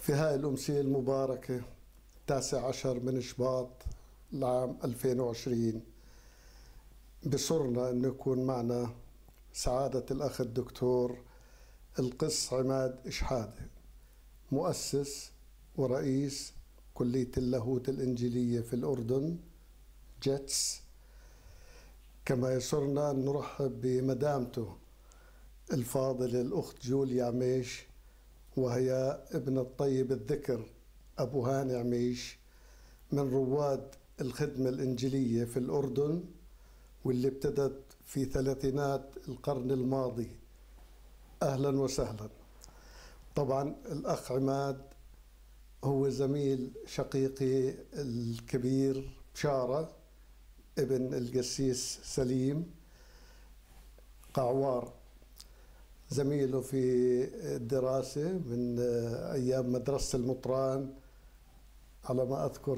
في هاي الأمسية المباركة 19 من شباط العام 2020 بصرنا أن يكون معنا سعادة الأخ الدكتور القس عماد شحادة، مؤسس ورئيس كلية اللاهوت الإنجيلية في الأردن جيتس. كما يسرنا أن نرحب بمدامته الفاضلة الأخت جوليا عميش، وهي ابن الطيب الذكر أبو هاني عميش من رواد الخدمة الإنجيلية في الأردن، واللي ابتدت في ثلاثينات القرن الماضي. أهلا وسهلا. طبعا الأخ عماد هو زميل شقيقي الكبير بشارة ابن القسيس سليم قعوار، زميله في الدراسة من أيام مدرسة المطران على ما أذكر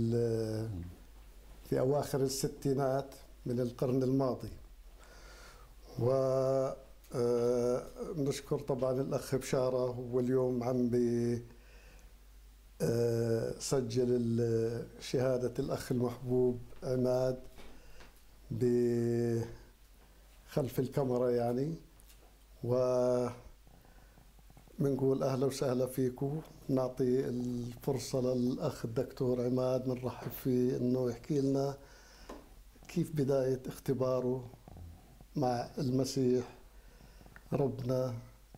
في أواخر الستينات من القرن الماضي. ونشكر طبعا الأخ بشارة، هو اليوم عم سجل شهادة الأخ المحبوب عماد بخلف الكاميرا يعني، ومنقول أهلا وسهلا فيكم. نعطي الفرصة للأخ الدكتور عماد، نرحب فيه إنه يحكي لنا كيف بداية اختباره مع المسيح ربنا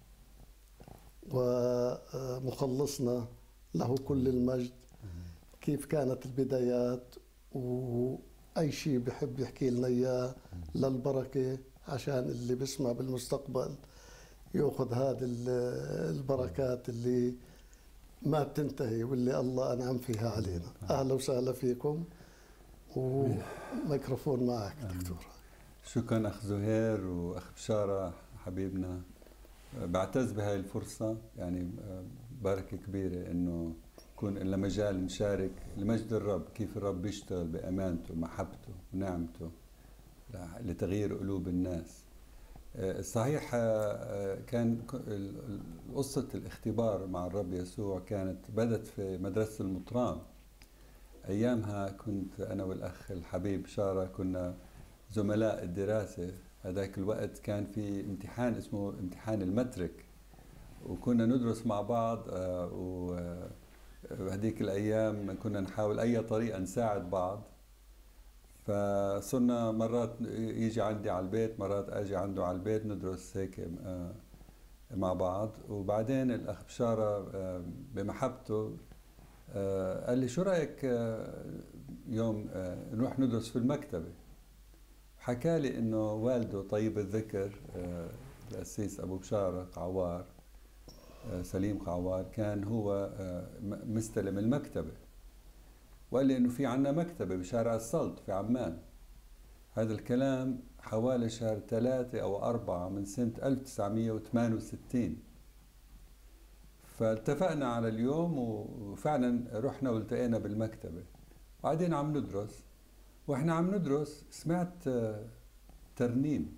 ومخلصنا له كل المجد، كيف كانت البدايات، وأي شيء بحب يحكي لنا إياه للبركة عشان اللي بيسمع بالمستقبل يأخذ هذه البركات اللي ما بتنتهي واللي الله أنعم فيها علينا. أهلا وسهلا فيكم، وميكروفون معك دكتور. شكرا أخ زهير وأخ بشارة حبيبنا. بعتز بهاي الفرصة، يعني بركة كبيرة إنه يكون لنا مجال نشارك لمجد الرب، كيف الرب بيشتغل بأمانته ومحبته ونعمته لتغيير قلوب الناس. صحيح كان قصة الاختبار مع الرب يسوع كانت بدت في مدرسة المطران. أيامها كنت أنا والأخ الحبيب بشارة كنا زملاء الدراسة. هذاك الوقت كان في امتحان اسمه امتحان المترك، وكنا ندرس مع بعض، وهذيك الأيام كنا نحاول أي طريقة نساعد بعض. فصرنا مرات يجي عندي على البيت، مرات أجي عنده على البيت، ندرس هيك مع بعض. وبعدين الأخ بشارة بمحبته قال لي شو رأيك يوم نروح ندرس في المكتبة. حكى لي إنه والده طيب الذكر القسيس أبو بشارة قعوار، سليم قعوار، كان هو مستلم المكتبة، وقال لي إنه في عنا مكتبة بشارع السلط في عمان. هذا الكلام حوالي شهر 3 أو 4 من سنة 1968. فاتفقنا على اليوم، وفعلا رحنا والتقينا بالمكتبة. بعدين عم ندرس، وإحنا عم ندرس سمعت ترنيم.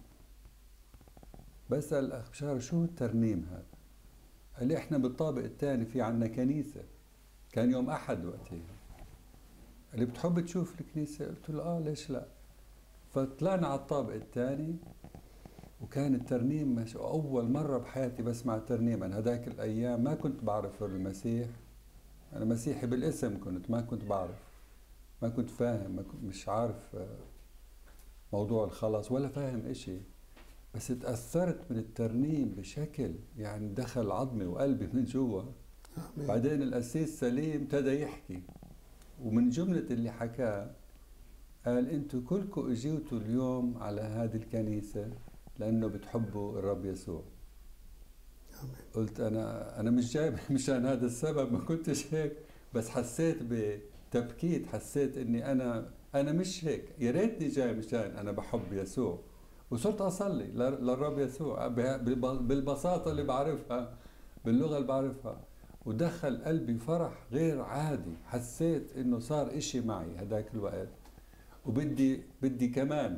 بسأل الأخ بشارة شو الترنيم هذا؟ قال لي إحنا بالطابق الثاني في عنا كنيسة، كان يوم أحد وقتها. قال لي بتحب تشوف الكنيسة؟ قلت له ليش لا. فطلعنا على الطابق الثاني، وكان الترنيم ماشي. أول مرة بحياتي بسمع ترنيم. أنا هذاك الأيام ما كنت بعرف المسيح، أنا مسيحي بالاسم، ما كنت بعرف، ما كنت فاهم، مش عارف موضوع الخلاص ولا فاهم إشي، بس اتأثرت من الترنيم بشكل يعني دخل عظمي وقلبي من جوا. بعدين القسيس سليم ابتدى يحكي، ومن جملة اللي حكاه قال انتوا كلكم اجيتوا اليوم على هذه الكنيسة لأنه بتحبوا الرب يسوع. قلت أنا مش جاي مشان هذا السبب، ما كنتش هيك، بس حسيت بتبكيت، حسيت إني أنا مش هيك، يا ريتني جاي مشان أنا بحب يسوع. وصرت أصلي للرب يسوع بالبساطة اللي بعرفها، باللغة اللي بعرفها، ودخل قلبي فرح غير عادي. حسيت إنه صار إشي معي هداك الوقت، وبدي كمان.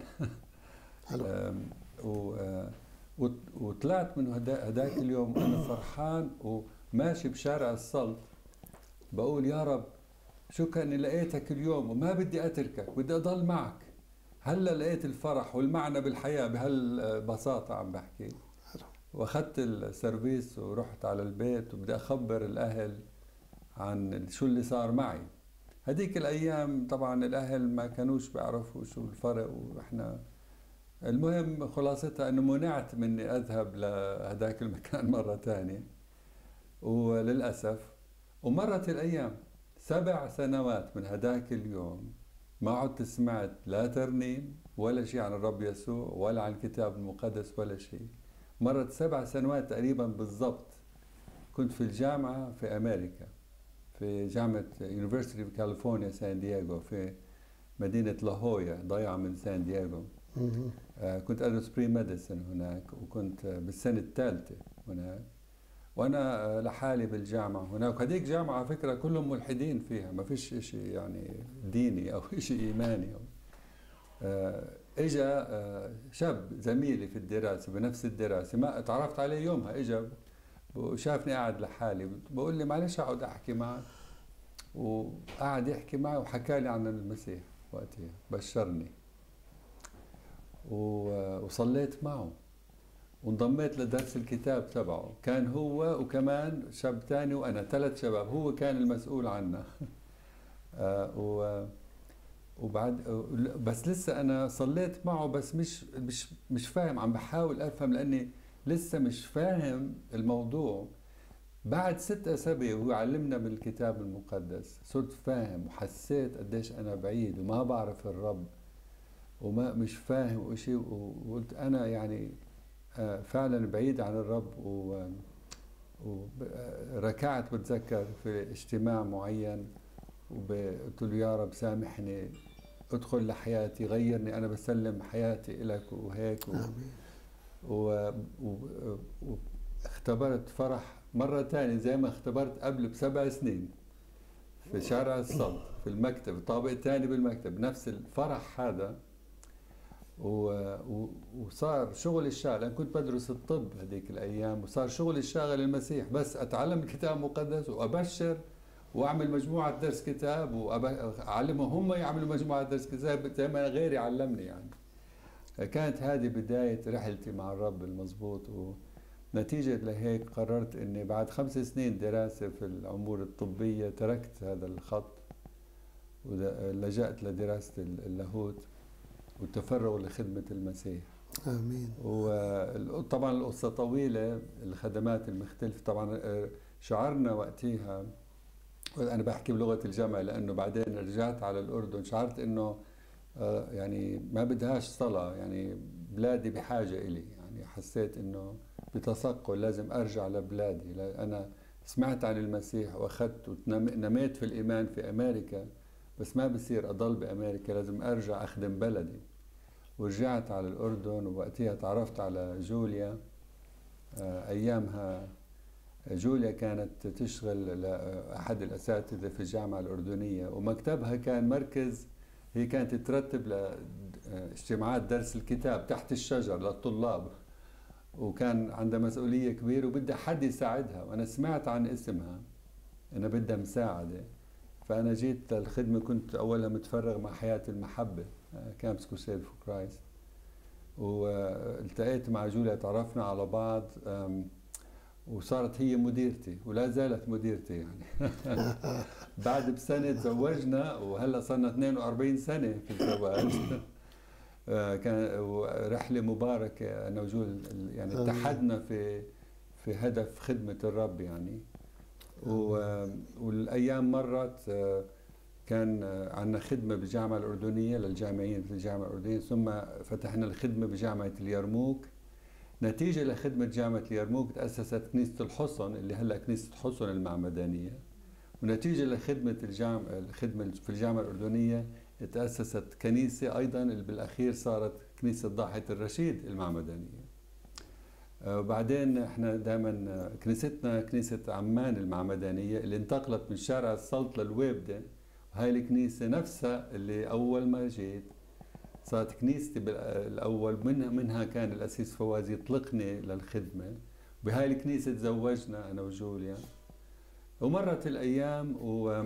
وطلعت من هداك اليوم أنا فرحان وماشي بشارع السلط. بقول يا رب شكرا اني لقيتك اليوم وما بدي اتركك، بدي اضل معك. هلا لقيت الفرح والمعنى بالحياة بهالبساطة عم بحكي. واخذت السيرفيس ورحت على البيت وبدي اخبر الاهل عن شو اللي صار معي. هذيك الايام طبعا الاهل ما كانوش بيعرفوا شو الفرق، واحنا المهم خلاصتها انه منعت من اني اذهب لهداك المكان مرة ثانية، وللأسف. ومرت الايام 7 سنوات من هداك اليوم ما عدت سمعت لا ترنيم ولا شيء عن الرب يسوع ولا عن الكتاب المقدس ولا شيء. مرت 7 سنوات تقريبا بالضبط. كنت في الجامعة في أمريكا، في جامعة University of California سان دييغو في مدينة لاهويا ضيعة من سان دييغو. كنت أدرس بري ميديسن هناك، وكنت بالسنة الثالثة هناك، وأنا لحالي بالجامعة هناك. هذيك جامعة على فكرة كلهم ملحدين فيها، ما فيش إشي يعني ديني أو إشي إيماني. إجا شاب زميلي في الدراسة بنفس الدراسة، ما تعرفت عليه يومها، إجا وشافني قاعد لحالي، بقول لي معلش أقعد أحكي معك. وقعد يحكي معي وحكى لي عن المسيح وقتها، بشرني وصليت معه وانضميت لدرس الكتاب تبعه. كان هو وكمان شاب تاني وأنا 3 شباب، هو كان المسؤول عنا. وبعد بس لسه أنا صليت معه، بس مش فاهم، عم بحاول أفهم لأني لسه مش فاهم الموضوع. بعد 6 أسابيع وهو علمنا من الكتاب المقدس صرت فاهم، وحسيت قديش أنا بعيد وما بعرف الرب وما مش فاهم وشيء، وقلت أنا يعني فعلا بعيد عن الرب. وركعت بتذكر في اجتماع معين وقلت له يا رب سامحني، ادخل لحياتي، غيرني، أنا بسلم حياتي إلك وهيك. واختبرت فرح مرة تانية زي ما اختبرت قبل ب7 سنين في شارع الصد في المكتب، الطابق الثاني بالمكتب، نفس الفرح هذا. وصار شغل الشاغل، أنا كنت بدرس الطب هذيك الأيام، وصار شغل الشاغل المسيح، بس أتعلم الكتاب المقدس وأبشر وأعمل مجموعة درس كتاب وأعلمهم هم يعملوا مجموعة درس كتاب زي ما غيري علمني يعني. كانت هذه بداية رحلتي مع الرب المضبوط. ونتيجة لهيك قررت أني بعد 5 سنين دراسة في الأمور الطبية تركت هذا الخط ولجأت لدراسة اللاهوت والتفرغ لخدمة المسيح. آمين. وطبعا القصة طويلة، الخدمات المختلفة. طبعا شعرنا وقتها، أنا بحكي بلغة الجامعة لأنه بعدين رجعت على الأردن، شعرت أنه يعني ما بدهاش صلاة، يعني بلادي بحاجة إلي. يعني حسيت أنه بتثقل لازم أرجع لبلادي. أنا سمعت عن المسيح وأخذت ونميت في الإيمان في أمريكا، بس ما بصير أضل بأمريكا، لازم أرجع أخدم بلدي. ورجعت على الأردن، ووقتها تعرفت على جوليا. أيامها جوليا كانت تشتغل لأحد الأساتذة في الجامعة الأردنية، ومكتبها كان مركز، هي كانت ترتب لاجتماعات درس الكتاب تحت الشجر للطلاب، وكان عندها مسؤولية كبيرة وبدها حد يساعدها. وأنا سمعت عن اسمها أنا بدها مساعدة، فأنا جيت للخدمة. كنت أولها متفرغ مع حياة المحبة كامبس كروسيد فور كرايست، والتقيت مع جوليا، تعرفنا على بعض، وصارت هي مديرتي ولا زالت مديرتي يعني. بعد بسنة تزوجنا، وهلا صرنا 42 سنة في الزواج. كان رحلة مباركة أنا وجول، يعني اتحدنا في هدف خدمة الرب يعني. والأيام مرت، كان عندنا خدمة بالجامعة الأردنية للجامعيين في الجامعة الأردنية، ثم فتحنا الخدمة بجامعة اليرموك. نتيجة لخدمة جامعة اليرموك تأسست كنيسة الحصن اللي هلا كنيسة حصن المعمدانية. ونتيجة لخدمة الخدمة في الجامعة الأردنية تأسست كنيسة أيضا اللي بالأخير صارت كنيسة ضاحية الرشيد المعمدانية. وبعدين احنا دائما كنيستنا كنيسة عمان المعمدانية اللي انتقلت من شارع السلط للويبدة، وهي الكنيسة نفسها اللي أول ما جيت صارت كنيستي الأول. منها كان الأسيس فواز يطلقني للخدمة. بهاي الكنيسة تزوجنا أنا وجوليا. ومرت الأيام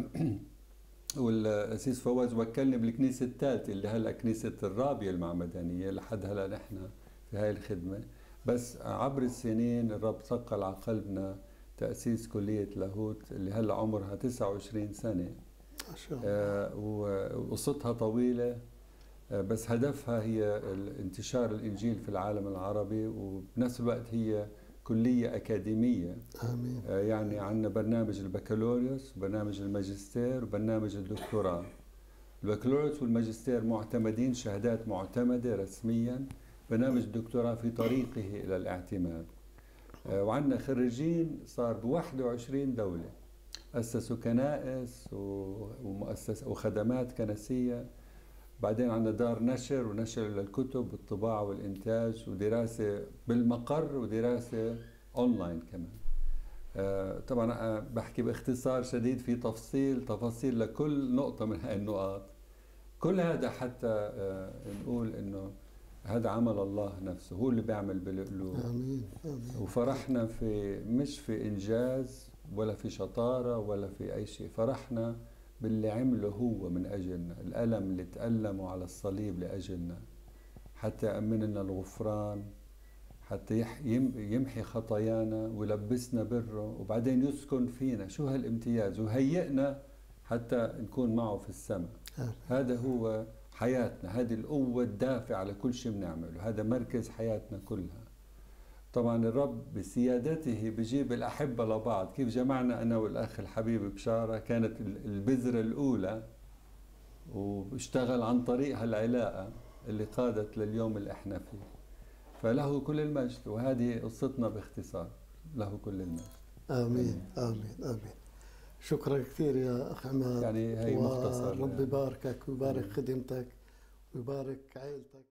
والأسيس فواز وكلني بالكنيسة الثالثة اللي هلا كنيسة الرابية المعمدانية، لحد هلا نحن في هاي الخدمة. بس عبر السنين الرب ثقل على قلبنا تأسيس كلية لاهوت اللي هلا عمرها 29 سنة. ما شاء الله. وقصتها طويلة، بس هدفها هي انتشار الإنجيل في العالم العربي، وبنفس الوقت هي كلية أكاديمية. آمين. يعني عندنا برنامج البكالوريوس وبرنامج الماجستير وبرنامج الدكتوراه. البكالوريوس والماجستير معتمدين، شهادات معتمدة رسميا. برنامج الدكتوراه في طريقه إلى الاعتماد. وعندنا خريجين صار ب 21 دولة، أسسوا كنائس وخدمات كنسية. بعدين عندنا دار نشر ونشر للكتب والطباعة والإنتاج، ودراسة بالمقر ودراسة أونلاين كمان. طبعا بحكي باختصار شديد، في تفاصيل لكل نقطة من هاي النقاط. كل هذا حتى نقول إنه هذا عمل الله نفسه، هو اللي بيعمل بالقلوب. آمين. آمين. وفرحنا مش في إنجاز ولا في شطارة ولا في أي شيء، فرحنا باللي عمله هو من أجلنا، الألم اللي تألموا على الصليب لأجلنا، حتى يأمن لنا الغفران، حتى يمحي خطايانا ويلبسنا بره، وبعدين يسكن فينا. شو هالامتياز! وهيئنا حتى نكون معه في السماء. هذا هو حياتنا، هذه القوة الدافعة على كل شيء بنعمله، هذا مركز حياتنا كلها. طبعا الرب بسيادته بجيب الأحبة لبعض، كيف جمعنا أنا والأخ الحبيب بشارة، كانت البذرة الأولى، واشتغل عن طريقها العلاقة اللي قادت لليوم اللي احنا فيه. فله كل المجد، وهذه قصتنا باختصار. له كل المجد. آمين. آمين. آمين. شكرا كثير يا أخ عماد. يعني هي مختصر. رب يباركك ويبارك خدمتك ويبارك عائلتك.